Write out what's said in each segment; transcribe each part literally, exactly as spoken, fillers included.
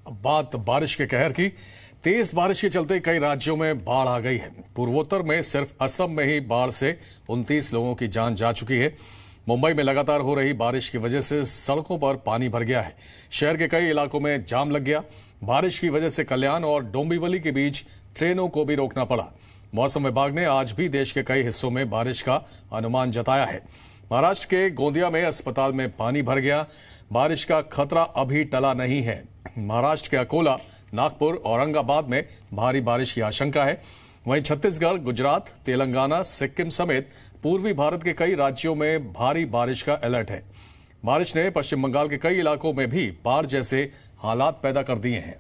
अब बात बारिश के कहर की। तेज बारिश के चलते कई राज्यों में बाढ़ आ गई है। पूर्वोत्तर में सिर्फ असम में ही बाढ़ से उनतीस लोगों की जान जा चुकी है। मुंबई में लगातार हो रही बारिश की वजह से सड़कों पर पानी भर गया है। शहर के कई इलाकों में जाम लग गया। बारिश की वजह से कल्याण और डोंबिवली के बीच ट्रेनों को भी रोकना पड़ा। मौसम विभाग ने आज भी देश के कई हिस्सों में बारिश का अनुमान जताया है। महाराष्ट्र के गोंदिया में अस्पताल में पानी भर गया। बारिश का खतरा अभी टला नहीं है। महाराष्ट्र के अकोला, नागपुर, औरंगाबाद में भारी बारिश की आशंका है। वहीं छत्तीसगढ़, गुजरात, तेलंगाना, सिक्किम समेत पूर्वी भारत के कई राज्यों में भारी बारिश का अलर्ट है। बारिश ने पश्चिम बंगाल के कई इलाकों में भी बाढ़ जैसे हालात पैदा कर दिए हैं।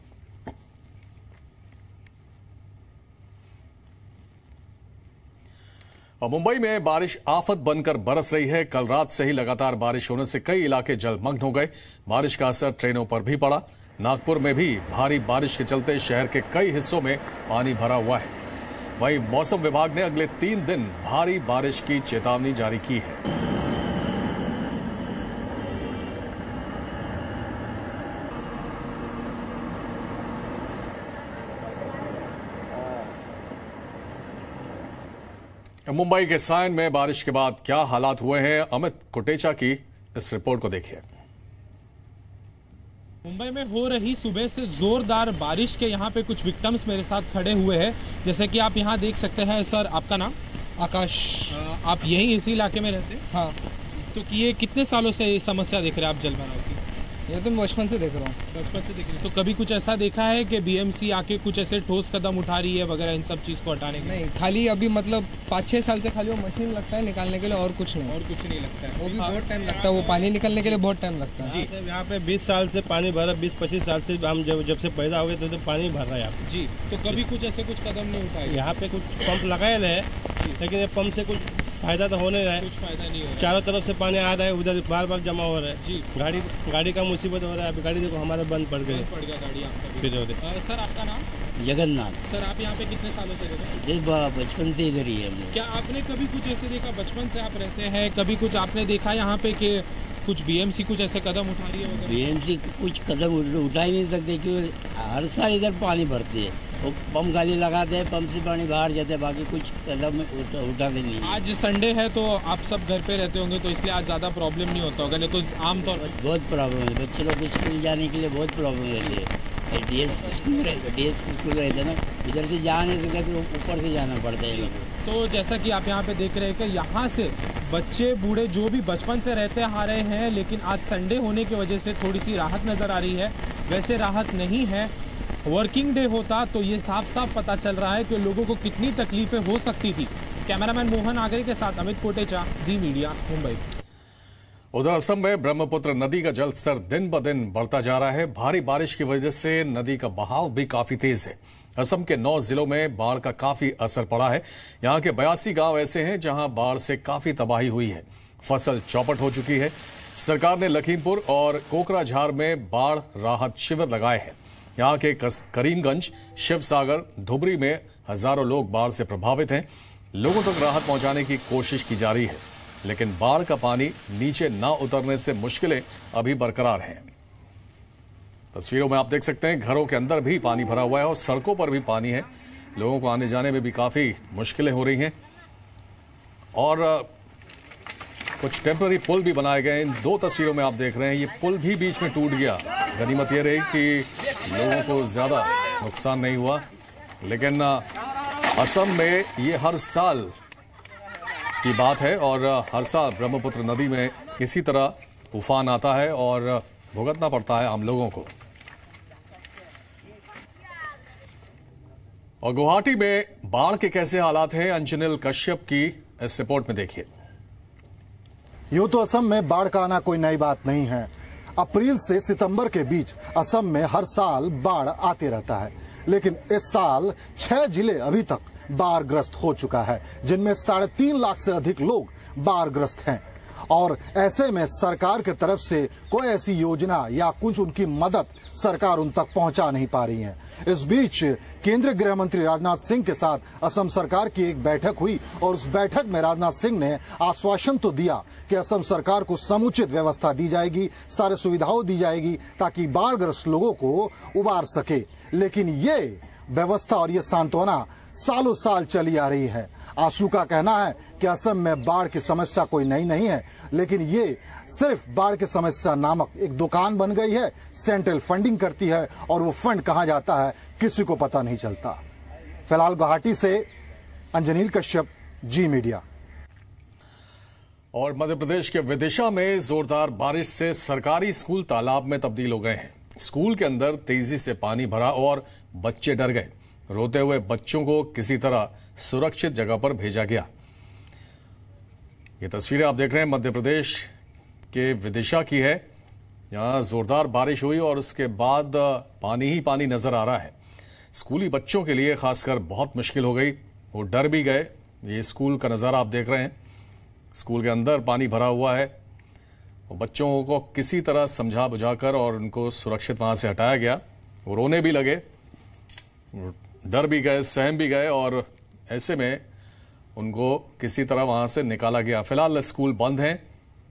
और मुंबई में बारिश आफत बनकर बरस रही है। कल रात से ही लगातार बारिश होने से कई इलाके जलमग्न हो गए। बारिश का असर ट्रेनों पर भी पड़ा। नागपुर में भी भारी बारिश के चलते शहर के कई हिस्सों में पानी भरा हुआ है। वहीं मौसम विभाग ने अगले तीन दिन भारी बारिश की चेतावनी जारी की है। मुंबई के सायन में बारिश के बाद क्या हालात हुए हैं, अमित कोटेचा की इस रिपोर्ट को देखिए। मुंबई में हो रही सुबह से जोरदार बारिश के यहाँ पे कुछ विक्टिम्स मेरे साथ खड़े हुए हैं। जैसे कि आप यहाँ देख सकते हैं। सर, आपका नाम? आकाश। आप यहीं इसी इलाके में रहते हैं? हाँ। तो ये कितने सालों से ये समस्या देख रहे हैं आप जल भराव की? ये तो मैं बचपन से देख रहा हूँ। बचपन से देख रहे हैं। तो कभी कुछ ऐसा देखा है कि बीएमसी आके कुछ ऐसे ठोस कदम उठा रही है वगैरह इन सब चीज़ को हटाने के? नहीं, खाली अभी मतलब पाँच छः साल से खाली वो मशीन लगता है निकालने के लिए, और कुछ नहीं। और कुछ नहीं लगता है? वो भी बहुत टाइम लगता है, वो पानी निकलने के लिए बहुत टाइम लगता है। जी, यहाँ पे बीस साल से पानी भरा, बीस पच्चीस साल से हम जब जब से पैदा हो गए तो, तो पानी भर रहा है यहाँ पे। जी, तो कभी कुछ ऐसे कुछ कदम नहीं उठाए? यहाँ पे कुछ पंप लगाए है, लेकिन ये पंप से कुछ फायदा तो हो नहीं रहा है। कुछ फायदा नहीं हो रहा है। चारों तरफ से पानी आ रहा है, उधर बार बार जमा हो रहा है। जी, गाड़ी गाड़ी का मुसीबत हो रहा है। अभी गाड़ी देखो हमारे बंद पड़ गई, पड़ गया गाड़ी आपका। फिर सर, आपका नाम? जगन्नाथ। सर, आप यहाँ पे कितने सालों से रहते हैं? बचपन से इधर ही है। क्या आपने कभी कुछ ऐसे देखा? बचपन से आप रहते हैं, कभी कुछ आपने देखा यहाँ पे कि कुछ बीएमसी कुछ ऐसे कदम उठा रही है? बीएमसी कुछ कदम उठा ही नहीं सकते क्योंकि हर साल इधर पानी भरती है। वो पंप गाली लगाते हैं, पंप से पानी बाहर जाते हैं, बाकी कुछ कदम उठा, उठाते नहीं। आज संडे है तो आप सब घर पे रहते होंगे, तो इसलिए आज ज़्यादा प्रॉब्लम नहीं होता होगा, नहीं तो आमतौर पर बहुत प्रॉब्लम है। बच्चे लोग को स्कूल जाने के लिए बहुत प्रॉब्लम रहती है। डीएस स्कूल रहते डीएस स्कूल रहते ना, इधर से जा नहीं सकते, फिर ऊपर से जाना पड़ता है लोग। तो जैसा कि आप यहाँ पे देख रहे हैं कि यहाँ से बच्चे बूढ़े जो भी बचपन से रहते आ रहे हैं, लेकिन आज संडे होने की वजह से थोड़ी सी राहत नज़र आ रही है। वैसे राहत नहीं है, वर्किंग डे होता तो ये साफ साफ पता चल रहा है कि लोगों को कितनी तकलीफें हो सकती थी। कैमरामैन मोहन आगरे के साथ अमित कोटेचा, जी मीडिया, मुंबई। उधर असम में ब्रह्मपुत्र नदी का जल स्तर दिन ब दिन बढ़ता जा रहा है। भारी बारिश की वजह से नदी का बहाव भी काफी तेज है। असम के नौ जिलों में बाढ़ का काफी असर पड़ा है। यहाँ के बयासी गांव ऐसे हैं जहां बाढ़ से काफी तबाही हुई है। फसल चौपट हो चुकी है। सरकार ने लखीमपुर और कोकराझार में बाढ़ राहत शिविर लगाए हैं। यहाँ के करीमगंज, शिवसागर, धुबरी में हजारों लोग बाढ़ से प्रभावित हैं। लोगों तक राहत पहुंचाने की कोशिश की जा रही है, लेकिन बाढ़ का पानी नीचे ना उतरने से मुश्किलें अभी बरकरार हैं। तस्वीरों में आप देख सकते हैं घरों के अंदर भी पानी भरा हुआ है और सड़कों पर भी पानी है। लोगों को आने जाने में भी काफी मुश्किलें हो रही हैं और कुछ टेम्पररी पुल भी बनाए गए। इन दो तस्वीरों में आप देख रहे हैं, ये पुल भी बीच में टूट गया। गनीमत यह रही कि लोगों को ज्यादा नुकसान नहीं हुआ, लेकिन असम में ये हर साल की बात है और हर साल ब्रह्मपुत्र नदी में इसी तरह उफान आता है और भुगतना पड़ता है आम लोगों को। और गुवाहाटी में बाढ़ के कैसे हालात हैं, अंजनिल कश्यप की इस रिपोर्ट में देखिए। यूं तो असम में बाढ़ का आना कोई नई बात नहीं है। अप्रैल से सितंबर के बीच असम में हर साल बाढ़ आते रहता है, लेकिन इस साल छह जिले अभी तक बाढ़ग्रस्त हो चुका है, जिनमें साढ़े तीन लाख से अधिक लोग बाढ़ग्रस्त हैं। और ऐसे में सरकार की तरफ से कोई ऐसी योजना या कुछ उनकी मदद सरकार उन तक पहुंचा नहीं पा रही है। इस बीच केंद्रीय गृह मंत्री राजनाथ सिंह के साथ असम सरकार की एक बैठक हुई और उस बैठक में राजनाथ सिंह ने आश्वासन तो दिया कि असम सरकार को समुचित व्यवस्था दी जाएगी, सारी सुविधाओं दी जाएगी ताकि बाढ़ग्रस्त लोगों को उबार सके, लेकिन ये व्यवस्था और ये सांत्वना सालों साल चली आ रही है। आंसू का कहना है कि असम में बाढ़ की समस्या कोई नई नहीं है, लेकिन ये सिर्फ बाढ़ की समस्या नामक एक दुकान बन गई है। सेंट्रल फंडिंग करती है और वो फंड कहां जाता है किसी को पता नहीं चलता। फिलहाल गुवाहाटी से अंजनील कश्यप, जी मीडिया। और मध्य प्रदेश के विदिशा में जोरदार बारिश से सरकारी स्कूल तालाब में तब्दील हो गए हैं। स्कूल के अंदर तेजी से पानी भरा और बच्चे डर गए। रोते हुए बच्चों को किसी तरह सुरक्षित जगह पर भेजा गया। ये तस्वीरें आप देख रहे हैं मध्य प्रदेश के विदिशा की है। यहां जोरदार बारिश हुई और उसके बाद पानी ही पानी नजर आ रहा है। स्कूली बच्चों के लिए खासकर बहुत मुश्किल हो गई, वो डर भी गए। ये स्कूल का नजारा आप देख रहे हैं, स्कूल के अंदर पानी भरा हुआ है। वो बच्चों को किसी तरह समझा बुझाकर और उनको सुरक्षित वहां से हटाया गया। वो रोने भी लगे, डर भी गए, सहम भी गए और ऐसे में उनको किसी तरह वहां से निकाला गया। फिलहाल स्कूल बंद हैं।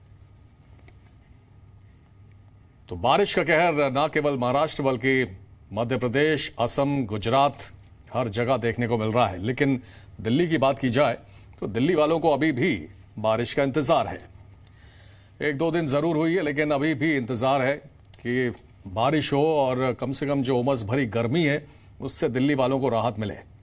तो बारिश का कहर न केवल महाराष्ट्र बल्कि मध्य प्रदेश, असम, गुजरात हर जगह देखने को मिल रहा है। लेकिन दिल्ली की बात की जाए तो दिल्ली वालों को अभी भी बारिश का इंतजार है। एक दो दिन जरूर हुई है, लेकिन अभी भी इंतजार है कि बारिश हो और कम से कम जो उमस भरी गर्मी है उससे दिल्ली वालों को राहत मिले।